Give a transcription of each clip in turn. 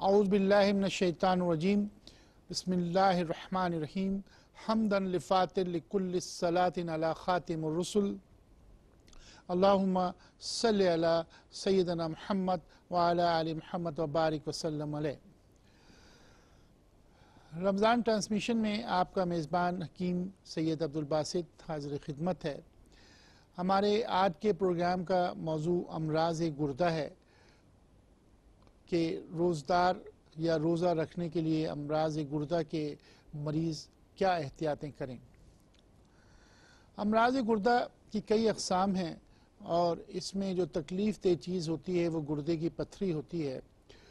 اعوذ باللہ من الشیطان الرجیم بسم اللہ الرحمن الرحیم حمدا لفاتر لکل الصلاة علی خاتم الرسل اللہم صلی علی سیدنا محمد وعلی آل محمد وبارک وسلم علیہ۔ رمضان ٹرانسمیشن میں آپ کا میزبان حکیم سید عبدالباسط حاضر خدمت ہے۔ ہمارے آج کے پروگرام کا موضوع امراض گردہ ہے کہ روزدار یا روزہ رکھنے کے لیے امراض گردہ کے مریض کیا احتیاطیں کریں۔ امراض گردہ کی کئی اقسام ہیں اور اس میں جو تکلیف دہ چیز ہوتی ہے وہ گردے کی پتھری ہوتی ہے۔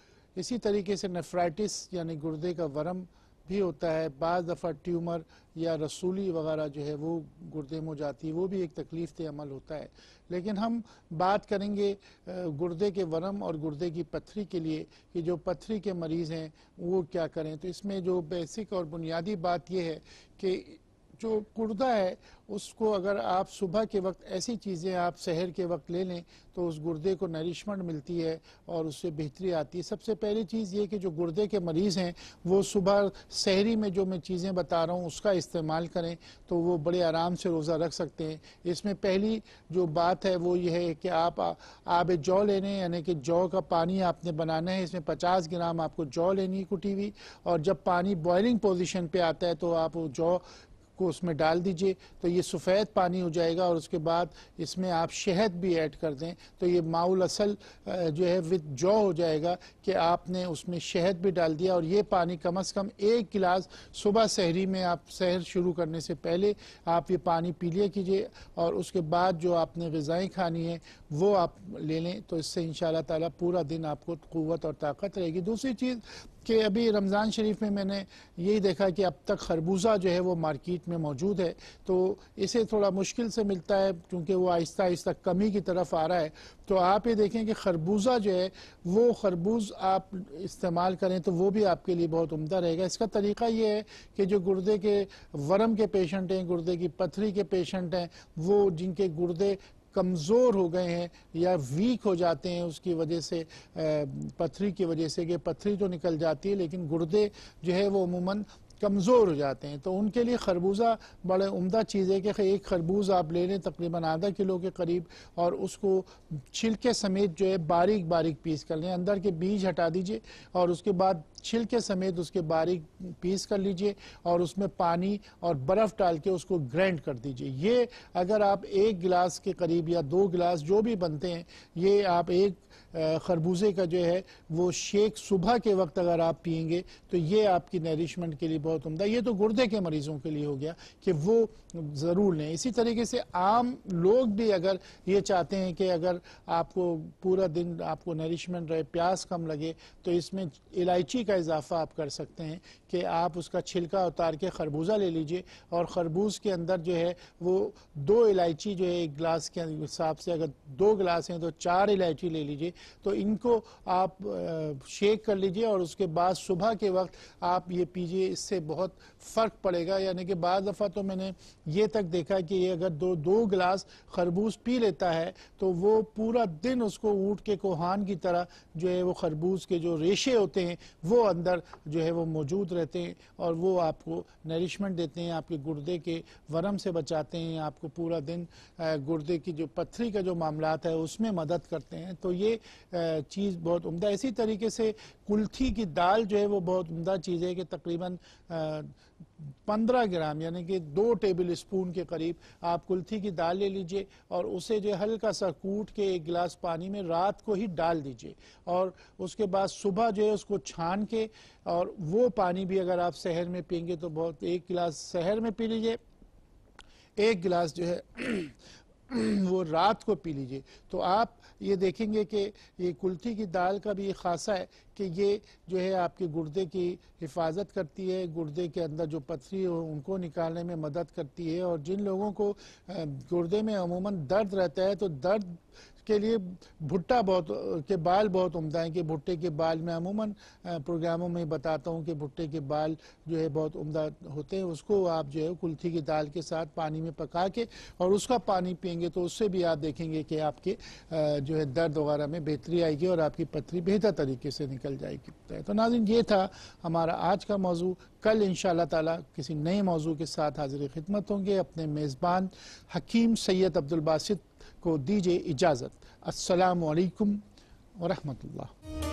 اسی طریقے سے نیفرائٹس یعنی گردے کا ورم بھی ہوتا ہے، بعض دفعہ ٹیومر یا رسولی وغیرہ جو ہے وہ گردے میں جاتی ہے، وہ بھی ایک تکلیف دہ عمل ہوتا ہے۔ لیکن ہم بات کریں گے گردے کے ورم اور گردے کی پتھری کے لیے کہ جو پتھری کے مریض ہیں وہ کیا کریں۔ تو اس میں جو بیسک اور بنیادی بات یہ ہے کہ جو گردہ ہے اس کو اگر آپ صبح کے وقت ایسی چیزیں آپ سحر کے وقت لے لیں تو اس گردے کو نریشمنٹ ملتی ہے اور اس سے بہتری آتی ہے۔ سب سے پہلی چیز یہ کہ جو گردے کے مریض ہیں وہ صبح سحری میں جو میں چیزیں بتا رہا ہوں اس کا استعمال کریں تو وہ بڑے آرام سے روزہ رکھ سکتے ہیں۔ اس میں پہلی جو بات ہے وہ یہ ہے کہ آپ آب جو لینے یعنی کہ جو کا پانی آپ نے بنانا ہے، اس میں 50 گرام آپ کو جو لینی کٹی ہوئی، اور جب پانی بوائلنگ پوزیشن پہ آتا ہے تو آپ جو کو اس میں ڈال دیجئے تو یہ سفید پانی ہو جائے گا، اور اس کے بعد اس میں آپ شہد بھی ایڈ کر دیں تو یہ ماؤل اصل جو ہے وتھ جو ہو جائے گا کہ آپ نے اس میں شہد بھی ڈال دیا۔ اور یہ پانی کم از کم 1 گلاس صبح سحری میں آپ سحر شروع کرنے سے پہلے آپ یہ پانی پی لیا کیجئے، اور اس کے بعد جو آپ نے غذائیں کھانی ہیں وہ آپ لے لیں تو اس سے انشاءاللہ تعالی پورا دن آپ کو قوت اور طاقت رہے گی۔ دوسری چیز کہ ابھی رمضان شریف میں نے یہی دیکھا کہ اب تک خربوزہ جو ہے وہ مارکیٹ میں موجود ہے، تو اسے تھوڑا مشکل سے ملتا ہے کیونکہ وہ آہستہ آہستہ کمی کی طرف آ رہا ہے۔ تو آپ یہ دیکھیں کہ خربوزہ جو ہے وہ خربوز آپ استعمال کریں تو وہ بھی آپ کے لیے بہت عمدہ رہے گا۔ اس کا طریقہ یہ ہے کہ جو گردے کے ورم کے پیشنٹ ہیں، گردے کی پتھری کے پیشنٹ ہیں، وہ جن کے گردے کمزور ہو گئے ہیں یا ویک ہو جاتے ہیں اس کی وجہ سے، پتھری کی وجہ سے کہ پتھری تو نکل جاتی ہے لیکن گردے جو ہے وہ عموماً کمزور ہو جاتے ہیں، تو ان کے لیے خربوزہ بڑے عمدہ چیز ہے کہ ایک خربوز آپ لے لیں تقریباً ½ کلو کے قریب، اور اس کو چھلکے سمیت جو ہے باریک باریک پیس کر لیں، اندر کے بیج ہٹا دیجئے اور اس کے بعد چھلکے سمیت اس کے باریک پیس کر لیجئے اور اس میں پانی اور برف ڈال کے اس کو گرینڈ کر دیجئے۔ یہ اگر آپ 1 گلاس کے قریب یا 2 گلاس جو بھی بنتے ہیں، یہ آپ ایک خربوزے کا جو ہے وہ شیک صبح کے وقت اگر آپ پئیں گے تو یہ آپ کی نریشمنٹ کے لیے بہت عمدہ۔ یہ تو گردے کے مریضوں کے لیے ہو گیا کہ وہ ضرور لیں۔ اسی طریقے سے عام لوگ بھی اگر یہ چاہتے ہیں کہ اگر آپ کو پورا دن آپ کو نریشمنٹ رہے، پیاس کم لگے، تو اس میں الائچی کا اضافہ آپ کر سکتے ہیں کہ آپ اس کا چھلکا اتار کے خربوزہ لے لیجئے، اور خربوز کے اندر جو ہے وہ 2 الائچی جو ہے 1 گلاس کے حساب سے، اگر 2 گلاس ہیں تو 4 الائچی لے لیجئے، تو ان کو آپ شیک کر لیجئے اور اس کے بعد صبح کے وقت آپ یہ پیجئے۔ اس سے بہت فرق پڑے گا، یعنی کہ بعض دفعہ تو میں نے یہ تک دیکھا کہ یہ اگر 2 گلاس خربوز پی لیتا ہے تو وہ پورا دن اس کو اونٹ کے کوہان کی طرح جو ہے وہ خربوز کے جو ریشے ہوتے ہیں وہ اندر جو ہے وہ موجود رہتے ہیں، اور وہ آپ کو نریشمنٹ دیتے ہیں، آپ کے گردے کے ورم سے بچاتے ہیں، آپ کو پورا دن گردے کی جو پتھری کا جو معاملات ہے اس میں مدد کرتے ہیں۔ تو یہ چیز بہت عمدہ ہے۔ اسی طریقے سے کلتھی کی دال جو ہے وہ بہت عمدہ چیز ہے کہ تقریباً 15 گرام یعنی کہ 2 ٹیبل اسپون کے قریب آپ کلتھی کی دال لے لیجئے، اور اسے جو ہلکا سا کوٹ کے 1 گلاس پانی میں رات کو ہی ڈال دیجئے، اور اس کے بعد صبح جو ہے اس کو چھان کے، اور وہ پانی بھی اگر آپ سحر میں پئیں گے تو بہت، 1 گلاس سحر میں پی لیجئے، 1 گلاس جو ہے وہ رات کو پی لیجئے۔ تو آپ یہ دیکھیں گے کہ یہ کلتھی کی دال کا بھی یہ خاصہ ہے کہ یہ جو ہے آپ کے گردے کی حفاظت کرتی ہے، گردے کے اندر جو پتھری ہو ان کو نکالنے میں مدد کرتی ہے، اور جن لوگوں کو گردے میں عموماً درد رہتا ہے تو درد کے لیے بھٹا کے بال بہت عمدہ ہیں کہ بھٹے کے بال میں عموماً پروگراموں میں بتاتا ہوں کہ بھٹے کے بال جو ہے بہت عمدہ ہوتے ہیں، اس کو آپ جو ہے کلتھی کی دال کے ساتھ پانی میں پکا کے اور اس کا پانی پئیں گے تو اس سے بھی آپ دیکھیں گے کہ آپ کے جو ہے درد وغیرہ میں بہتری آئے گی اور آپ کی پتھری بہتر طریقے سے نکل نکل جائے گی۔ تو ناظرین یہ تھا ہمارا آج کا موضوع۔ کل انشاءاللہ تعالی کسی نئے موضوع کے ساتھ حاضر خدمت ہوں گے۔ اپنے میزبان حکیم سید عبدالباسط کو دیجیے اجازت۔ السلام علیکم ورحمۃ اللہ۔